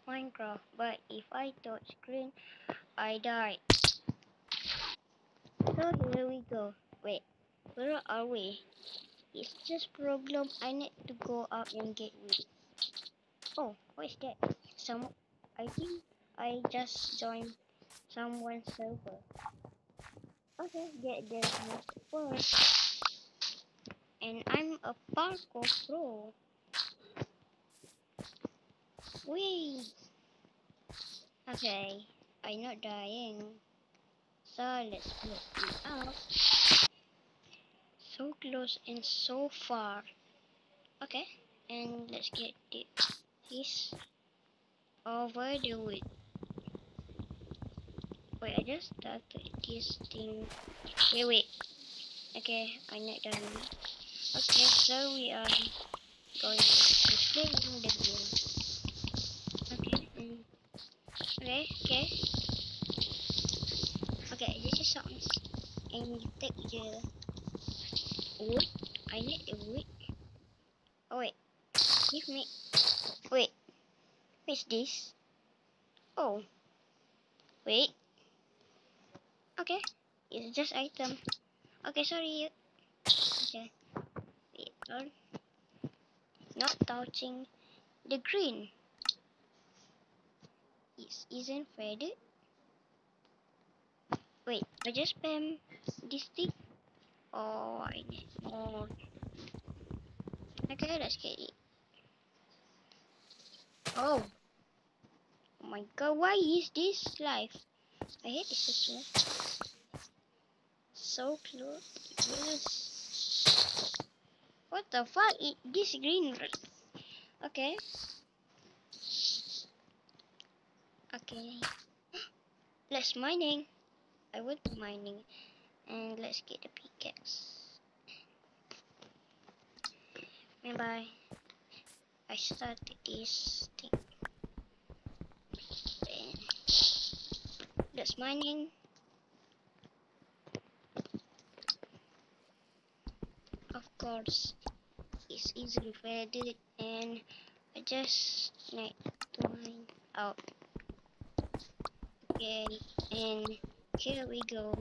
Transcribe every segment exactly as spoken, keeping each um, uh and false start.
Minecraft, but if I touch green, I die. So here we go. Wait, where are we? It's just problem. I need to go up and get wood. Oh, what is that? Some, I think I just joined someone's server. Okay, get there first. And I'm a parkour pro. Wait. Okay, I'm not dying. So let's put it out. So close and so far. Okay, and let's get the, this over the wood. Wait, I just started this thing. Okay, wait. Okay, I'm not done. Okay, so we are going to play the game. Okay, and okay, okay, okay. This is songs, and you take the wood. I need the wood. Oh wait, give me. Wait, what's this? Oh, wait. Okay, it's just item. Okay, sorry. Okay, wait. Or not touching the green. It isn't faded. Wait, I just spam this thing. Oh, I need more. Okay, let's get it. Oh, oh my god, why is this life? I hate this system. So close. Yes. What the fuck? It, this green. Okay. Okay. Let's mining. I want mining. And let's get the pickaxe. Bye. I started this thing. And let's mining. Of course, it's easily faded, and I just need to mine out. Okay, and here we go.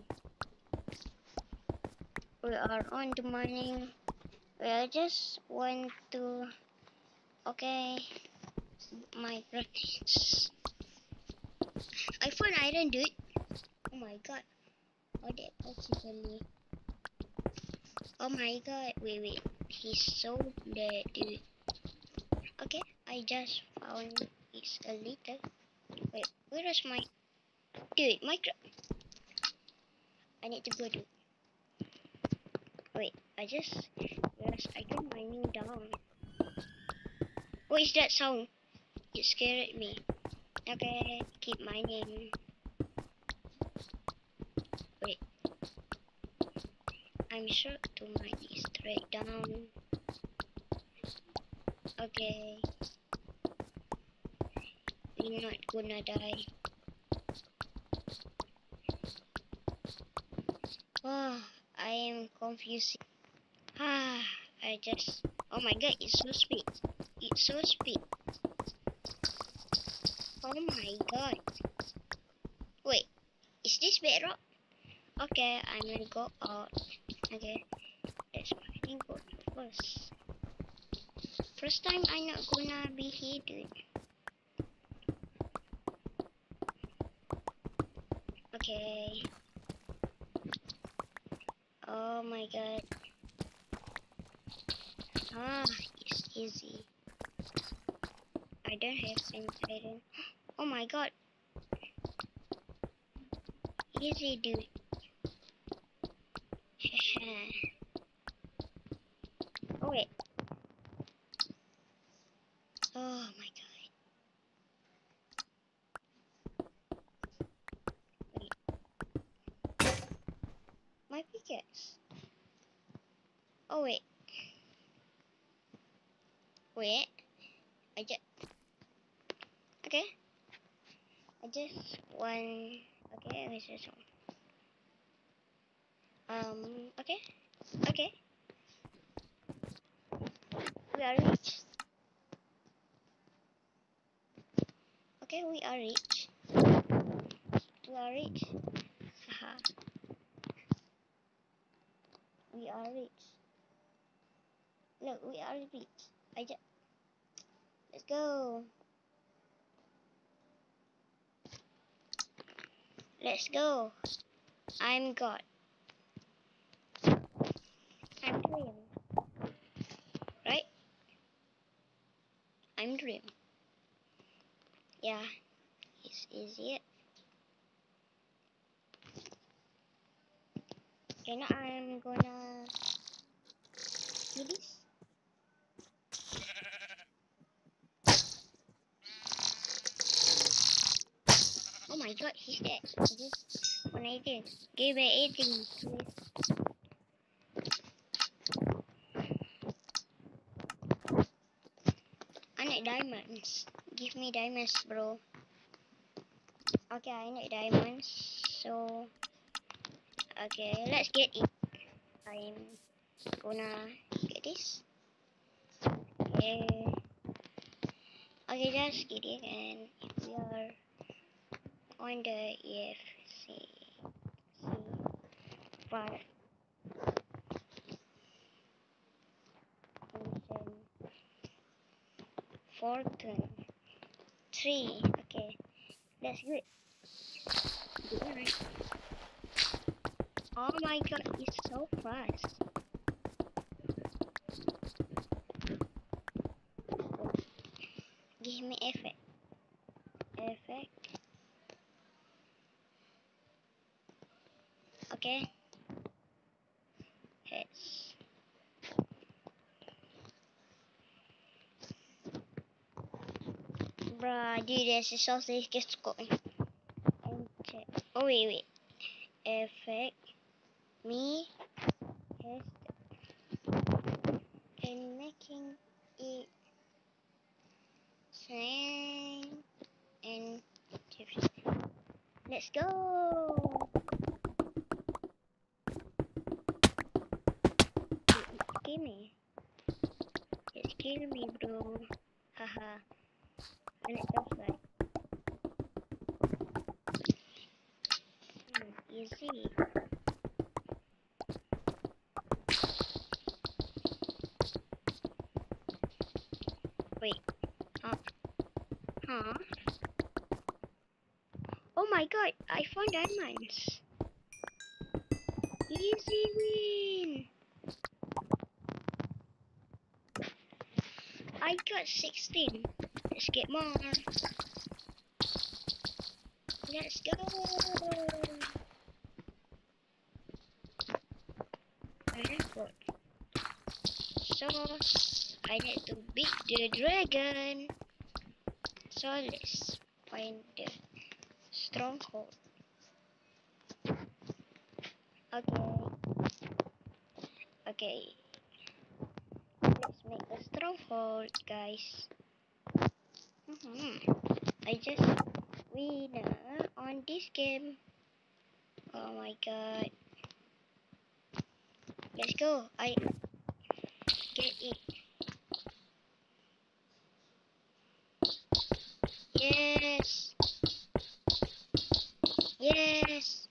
We are on the mining. I just want to. Okay, my practice. I found iron, dude. Oh my god. How that possibly? Oh my god. Wait, wait. He's so dead, dude. Okay, I just found it's a little. Wait, where is my dude? My I need to go to. Wait, I just realized I can mining down. What is that sound? It scared me. Okay, keep mining. Wait, I'm sure to mine is straight down. Okay, we're not gonna die. Oh, I am confused. Ah, I just. Oh my god, it's so speed. It's so speed. Oh my god. Wait, is this bedrock? Okay, I'm gonna go out. Okay, let's mining go first. First time I'm not gonna be here, dude. Okay. Oh my god. Ah, it's easy. I don't have any iron. Oh my god. Easy, dude. Oh wait. Oh my god. Wait. My pickaxe. Oh wait. Wait. I just. Okay. I just one. Okay, this is one. Um. Okay. Okay. We are rich. Okay, we are rich. We are rich. Haha. We are rich. Look, we are rich. I just. Let's go. Let's go. I'm God. I'm Dream. Right? I'm Dream. Yeah. It's easy. Okay, now I'm gonna do this. Oh my god, he's dead. Just one eighteen. Give me eighteen, please. I need diamonds. Give me diamonds, bro. Okay, I need diamonds. So, okay, let's get it. I'm gonna get this. Okay. Okay, just get it, and we are on the E F C five. Fortune three. Okay, that's good. Good. Oh my god, it's so fast. Give me effect. Effect. Okay. Heads. Bruh, dude, this is so sick. Just go. And check. Oh, wait, wait. Effect. Me. Head. And making it. Same. And tips. Let's go. Kill me. Just kill me, bro. Haha. And it goes like. Hmm, easy. Wait. Huh? Huh? Oh my god, I found diamonds. Easy win. I got sixteen. Let's get more. Let's go. I have got. So, I need to beat the dragon. So, let's find the stronghold. Okay. Okay. Let's make a stronghold, guys. Mm-hmm. I just winner on this game. Oh my god. Let's go. I get it. Yes. Yes.